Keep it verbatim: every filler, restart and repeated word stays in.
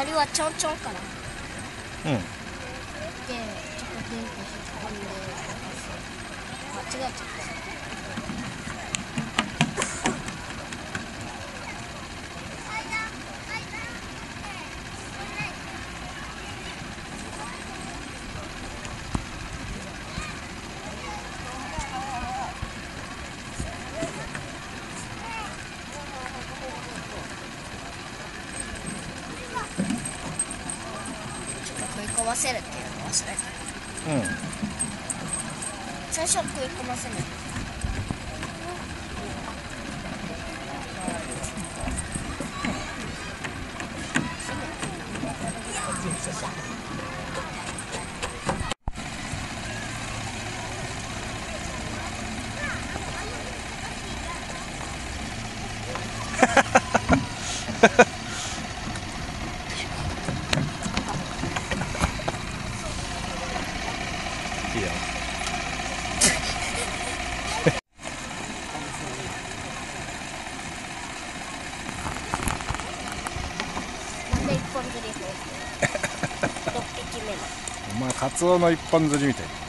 りはちょんちょんから。 うん。 で、ちょっと電気引っ込んで、間違えちゃった。食い込ませるっていうの忘れた。 うん。 最初は食い込ませない。 いいよ。 なんで一本釣り法ろっぴきめの。 お前カツオの一本釣りみたいな。